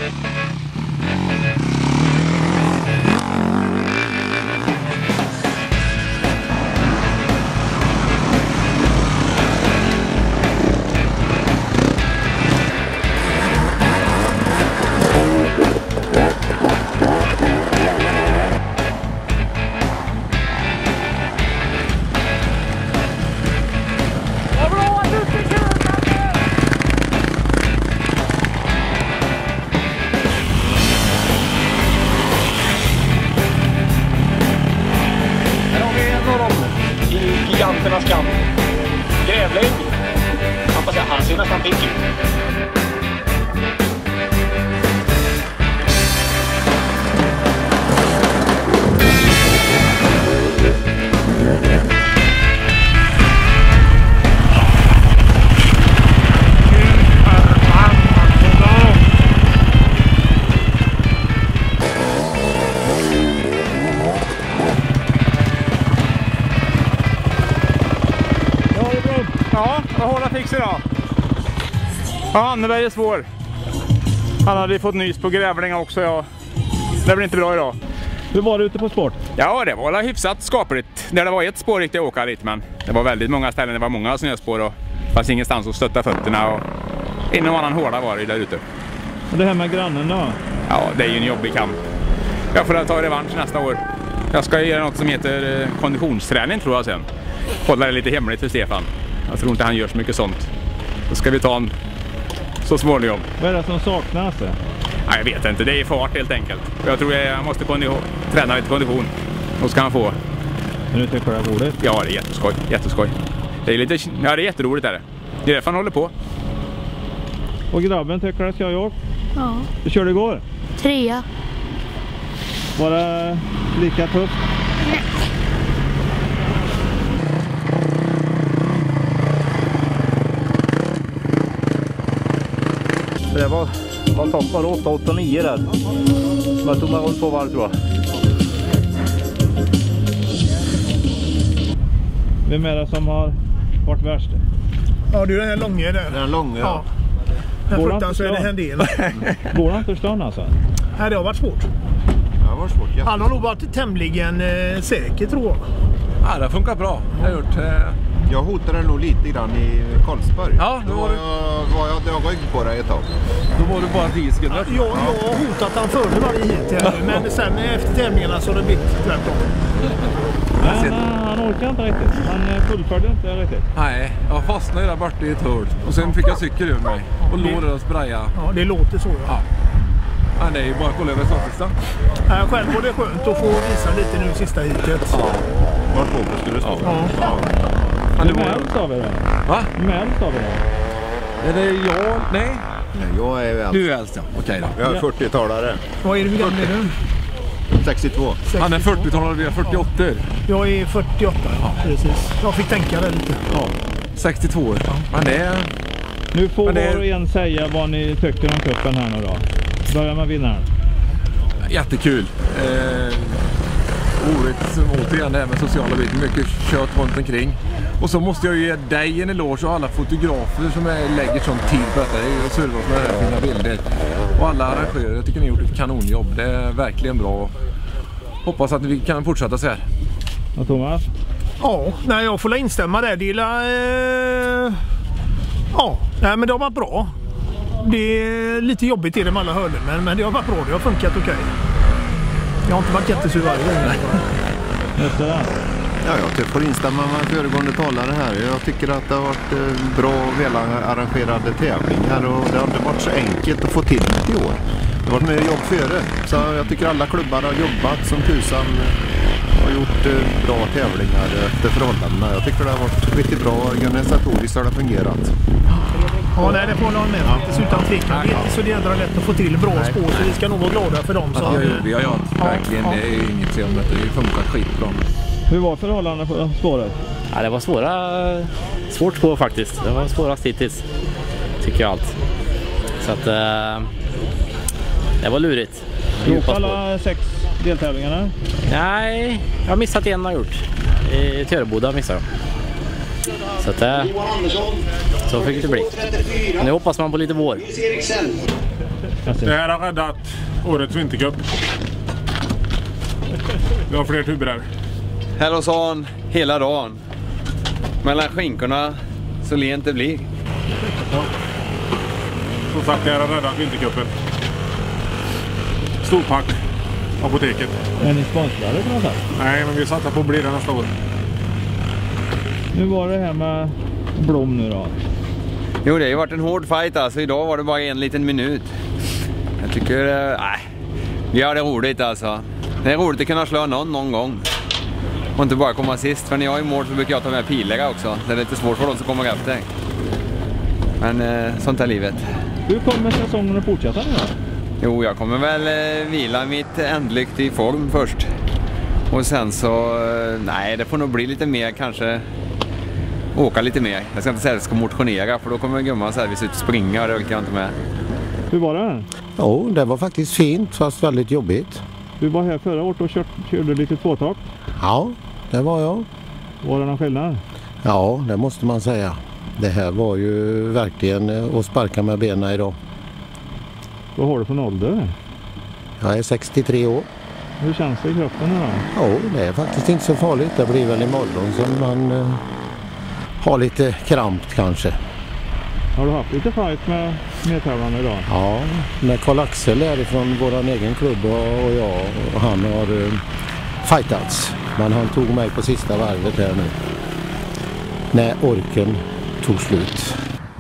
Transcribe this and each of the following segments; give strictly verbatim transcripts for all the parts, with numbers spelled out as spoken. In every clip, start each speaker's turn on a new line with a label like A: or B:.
A: Giganternas kamp. Grävling. Man får säga, han ser nästan pigg ut.
B: Ja, vad håller fix idag? Ja, Anneberg är svår. Han hade fått nys på grävlingar också, ja. Det blir inte bra idag.
C: Hur var det ute på sport?
B: Ja, det var hyfsat skapligt. Där det var ett spår gick det åka lite, men det var väldigt många ställen, det var många snöspår och fanns ingenstans att stötta fötterna och en och annan hårda var det där ute.
C: Och det här med grannen då?
B: Ja, det är ju en jobbig kamp. Jag får ta revansch nästa år. Jag ska göra något som heter eh, konditionsträning tror jag sen. Hålla det lite hemligt för Stefan. Jag tror inte han gör så mycket sånt. Då ska vi ta en så småningom.
C: Vad är det som saknas?
B: Nej, jag vet inte. Det är fart helt enkelt. Jag tror jag måste träna lite kondition. Då ska han få.
C: Men du tycker det är roligt?
B: Ja, det är jätteskoj. Jätteskoj. Det är, lite, ja, det är jätteroligt. Är det. Det är därför han håller på.
C: Och grabben tycker det ska jag.
D: Ja.
C: Du körde igår?
D: Trea.
C: Var det lika tufft?
D: Nej.
C: Det var, var toppar åtta, åtta, nio där. Jag tog mig runt två varv tror jag. Vem är det som har varit värst?
E: Ja, du är den här långa där.
C: Den långa, ja.
E: Den fruktansvärda är en del.
C: Går han inte stan alltså?
E: Nej, det har varit svårt.
C: Det har varit svårt, ja.
E: Han har nog varit tämligen eh, säker tror jag.
F: Ja, det har funkat bra. Jag har gjort... Eh...
G: Jag hotade nog lite grann i Karlsberg.
F: Ja, då var,
G: var jag, var jag, jag rygg på dig ett tag.
F: Då var du bara tio sekunder.
E: Ja, jag, jag har hotat han före varje hit här, men sen efter tävlingarna så har det blivit tvärtom.
C: Men han orkar inte riktigt. Han fullföljde inte riktigt.
F: Nej, jag fastnade ju där borta i ett hörd. Och sen fick jag cykel ur mig. Och låg där och spraya.
E: Ja, det låter så. Ja.
F: Ja. Men det är ju bara att kolla över startlistan.
E: Äh, själv var det skönt att få visa lite nu sista hitet.
F: Ja.
G: Vart fokus skulle stå.
E: Ja.
G: Ja.
C: Men det äldst av er då?
F: Va?
C: Vem är äldst av er då?
F: Är det jag? Nej.
G: Nej, jag är äldst.
F: Du är äldst, ja. Okej då.
G: Jag är fyrtiotalare.
E: Vad är det, hur gammal är du?
G: sextiotvå.
F: Han är fyrtiotalare, vi är fyrtioåtta.
E: Jag är fyrtioåtta, ja. Precis. Jag fick tänka det lite.
F: Ja. sextiotvå år. Ja. Men det är...
C: Nu får
F: det är...
C: var och en säga vad ni tycker om kuppen här nu då. Börjar med vinnaren.
F: Jättekul. Eh... Roligt som återigen det här med sociala biten. Mycket kött runt omkring. Och så måste jag ge dig en eloge och alla fotografer som är, lägger sån tid på detta. Det är ju servat med det här fina bilder. Och alla arrangörer, jag tycker ni har gjort ett kanonjobb. Det är verkligen bra. Hoppas att vi kan fortsätta så här.
C: Och Thomas?
E: Ja, nej, jag får instämma där. Det är eh... Ja, nej, men det har varit bra. Det är lite jobbigt i det med alla hörden, men, men det har varit bra. Det har funkat okej. Jag har inte varit jättesur varje gång.
C: Just det.
G: Ja, jag får instämma med föregående talare här. Jag tycker att det har varit bra och välarrangerade tävlingar och det har inte varit så enkelt att få till i år. Det har varit mer jobb före. Så jag tycker alla klubbar har jobbat som tusan och gjort bra tävlingar efter förhållandena. Jag tycker det har varit riktigt bra organisatoriskt har det fungerat.
E: Ja, nej, det får någon med. Ja. Utan tvekan. Det är inte så jädra lätt att få till bra spår, så vi ska nog vara glada för dem. Så.
F: Ja, vi har gjort verkligen.
E: Ja.
F: Det är inget se om detta. Det funkar skitbra.
C: Hur var förhållandena på spåret?
H: Ja, det var svåra, svårt spår faktiskt. Det var svårast hittills, tycker jag allt. Så att eh, det var lurigt.
C: Du åkte alla sex deltävlingarna?
H: Nej, jag har missat en har gjort. I Töreboda missade jag. Så att eh, Så fick det bli. Nu hoppas man på lite vår.
D: Det här har räddat årets vintercup. Vi har fler tuber här.
I: Hälsån hela dagen. Mellan skinkorna så lent det blir.
D: Ja. Som sagt, det här har räddat vintercupen. Storpack. Apoteket.
C: Är ni sponsrade på något sätt?
D: Nej, men vi satsar på att bli det nästa år.
C: Nu var det här med Blom nu då.
I: Jo, det har ju varit en hård fight alltså. Idag var det bara en liten minut. Jag tycker, nej, äh, vi har det roligt alltså. Det är roligt att kunna slå någon någon gång. Och inte bara komma sist. För när jag är i mål så brukar jag ta med pilägga också. Det är lite svårt för de som kommer efter. Men eh, sånt är livet.
C: Hur kommer säsongen att fortsätta nu då?
I: Jo, jag kommer väl eh, vila mitt ändlykt i form först. Och sen så, eh, nej det får nog bli lite mer kanske. Åka lite mer. Jag ska inte säga att jag ska motionera för då kommer gumman så här vi ut och springa och det orkar jag inte med.
C: Hur var det?
J: Jo, det var faktiskt fint fast väldigt jobbigt.
C: Du var här förra året och kört, körde lite tvåtak.
J: Ja, det var jag.
C: Var det någon skillnad?
J: Ja, det måste man säga. Det här var ju verkligen att sparka med benen idag.
C: Vad har du för ålder?
J: Jag är sextiotre år.
C: Hur känns det i kroppen då?
J: Ja, det är faktiskt inte så farligt. Det blir väl imorgon som man eh, har lite krampt kanske.
C: Har du haft lite fight med medtävlarna idag?
J: Ja, med Karl-Axel är från vår egen klubb och, och jag och han har eh, fightats. Men han tog mig på sista varvet här nu. När orken tog slut.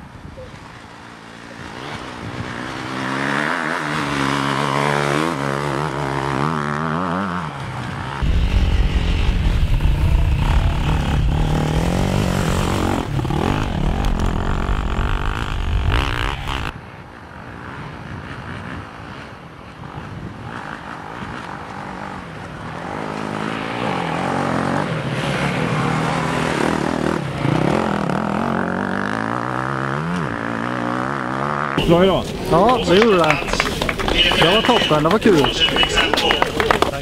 C: Bra idag?
E: Ja, det gjorde det. Det var toppen, det var kul. Tack.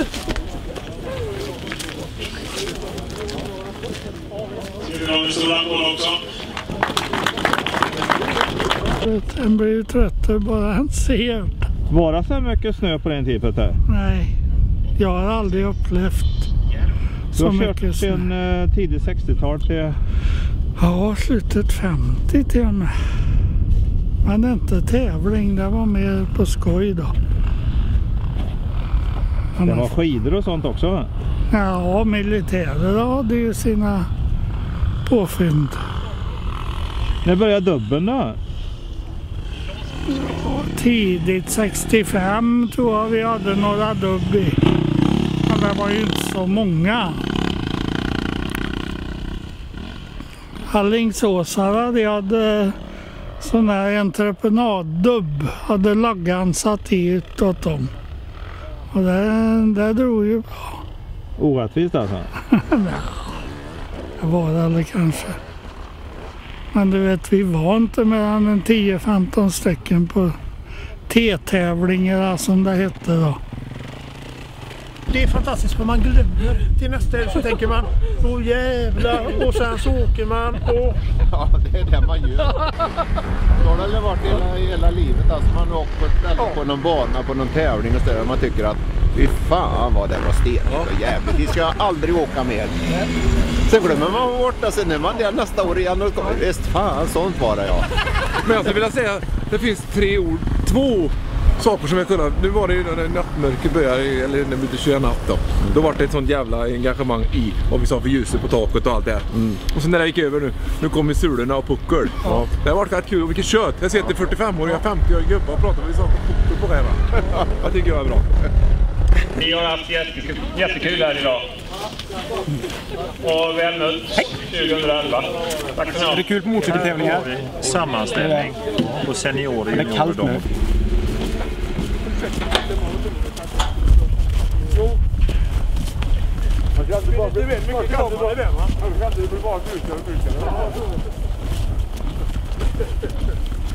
K: En blir ju trött bara han ser.
C: Var det så mycket snö på den tiden där?
K: Nej, jag har aldrig upplevt
C: så mycket snö.
K: Du har kört
C: sedan uh, tidigt sextiotal till...
K: Ja, slutet femtio till och med. Men det är inte tävling, det var mer på skoj då.
C: Det var skidor och sånt också va?
K: Ja, militärer hade ju sina påfynd.
C: När började dubben då?
K: Ja, tidigt sextiofem tror jag vi hade några dubb i. Men det var ju inte så många. Allingsåsare, de hade sån här entreprenaddubb. Hade laggan satt ut åt dem. Och det, det drog ju bra.
C: Orättvist alltså?
K: Nej, det var det eller kanske. Men du vet, vi var inte mer än tio femton stycken på T-tävlingar som det hette då.
E: Det är fantastiskt för man glömmer. Till nästa år så tänker man, åh jävlar, och sen så åker man och...
G: Ja, det är det man gör. Då har det varit hela, hela livet. Alltså man har åkt på, ett, på någon bana, på någon tävling och sådär. Man tycker att, fy fan vad det var stenigt och jävligt. Vi ska aldrig åka mer. Sen glömmer man bort och sen är man där nästa år igen och kommer, visst fan, sånt var det ja.
F: Men jag skulle vilja säga, det finns tre ord, två saker som jag kunde. Nu var det ju när nattmörker började, eller när vi köra natt då. Då var det ett sånt jävla engagemang i vad vi sa för ljuset på taket och allt det här. Mm. Och sen när det gick över nu, nu kommer sulorna och puckel. Ja. Det har varit rätt kul och vilket kött. Jag ser att det är fyrtiofem-åriga, femtio-åriga gubbar och pratar med vi sa puckel på det här. Jag tycker jag är bra.
A: Ni har haft jättekul, jättekul här idag. Och väl mött tjugohundraelva. Tack för
D: det är kul på motorcykeltävlingar.
C: Sammanställning
D: på seniorer. Det är kallt nu. Du vet mycket kallt det är va? Du kan inte bli bara ut och ut.